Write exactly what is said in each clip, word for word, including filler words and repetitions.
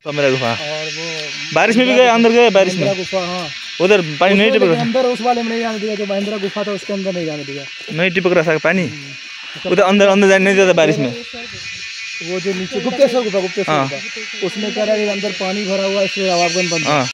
मेरा गुफा और वो बारिश में भी गए, अंदर गए बारिश में गुफा। हाँ उधर पानी नहीं टिपक रहा, अंदर उस वाले में नहीं जाने दिया, जो महिंद्रा गुफा था उसके अंदर नहीं जाने दिया, नहीं टिपक रहा था पानी उधर, अंदर अंदर जाने नहीं देता बारिश में। वो जो नीचे गुप्तेश्वर गुफा, गुप्तेश्वर गुफा उसमें कह रहा है अंदर पानी भरा हुआ है, इसलिए आवागमन बंद है।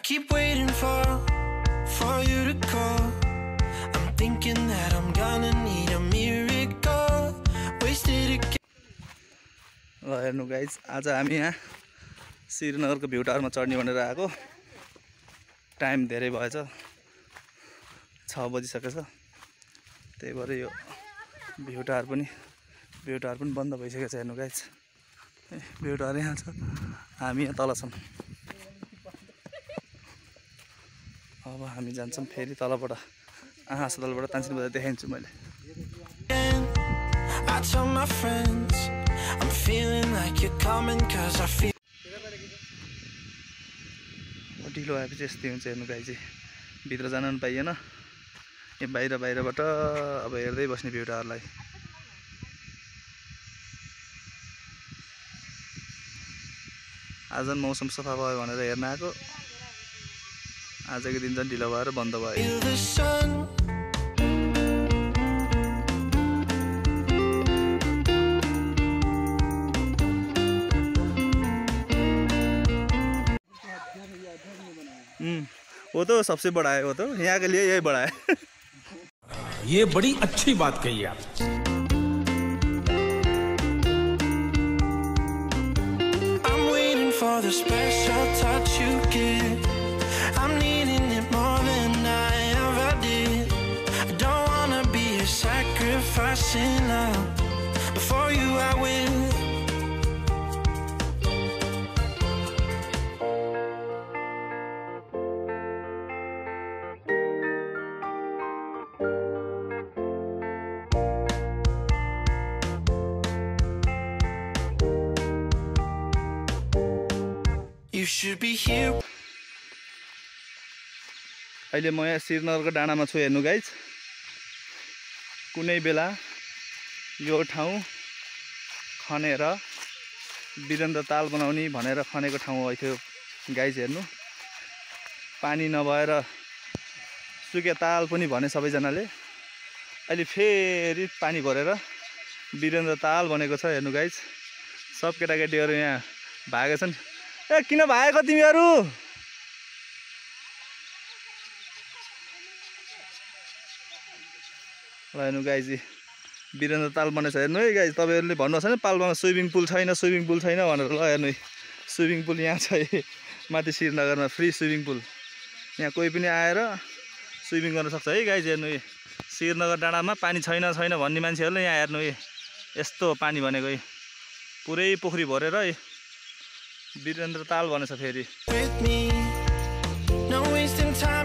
ल हेर्नु गाइज, आज हामी यहाँ श्रीनगरको भ्यू टावरमा चढ्ने भनेर आएको। टाइम धेरै भएछ, छ बजिसकेछ, त्यही भएर यो भ्यू टावर पनि भ्यू टावर पनि बन्द भइसकेको छ। हेर्नु गाइज, भ्यू टावर यहाँ छ, हामी यहाँ तल छौँ। अब हामी जान्छौँ फेरि तलबाट, आहा अस्पतालबाट तानसिन बजार देखाइदिन्छु मैले। I'm feeling like you're coming cause I feel ढिलो आएपछि यस्तै हुन्छ। हेर्नु गाई चाहिँ भित्र जान पनि पाइएन, यो बाहिर बाहिरबाट अब हेर्दै बस्ने भ्यू टावरलाई। आज मौसम सफा भयो भनेर हेर्न आएको, आजको दिन चाहिँ ढिलो भएर बन्द भयो। वो तो सबसे बड़ा है, वो तो यहाँ के लिए यही बड़ा है। ये बड़ी अच्छी बात कही आप। I'm waiting for the special touch you give. I'm needing it more than I ever did. I don't wanna be a sacrificing love. Before you I will. You should be here. अहिले म यहाँ श्रीनगरको डाँडामा छु। हेर्नु guys, कुनै बेला यो ठाउँ खनेर वीरेन्द्र ताल बनाउने भनेर खनेको ठाउँ थियो गाइज। हेर्नु, पानी नभएर सुके ताल पनि भने सबैजनाले, अहिले फेरि पानी भरेर वीरेन्द्र ताल बनेको छ। हेर्नु गाइज, सब केटाकेटीहरू यहाँ भागेका छन्। ए किन भागेको तिमीहरू? ल हेर्नु गाइज, वीरेन्द्र ताल बनेछ। हेर्नु है गाइज, तपाईँहरूले भन्नुहोस् होइन पाल्पामा स्विमिङ पुल छैन, स्विमिङ पुल छैन भनेर। ल हेर्नु है, स्विमिङ पुल यहाँ छ, माथि श्रीनगरमा फ्री स्विमिङ पुल। यहाँ कोही पनि आएर स्विमिङ गर्न सक्छ है गाइज। हेर्नु है, श्रीनगर डाँडामा पानी छैन छैन भन्ने मान्छेहरूले यहाँ हेर्नु है, यस्तो पानी भनेको है, पुरै पोखरी भरेर है वीरेन्द्र ताल भनेछ फेरि।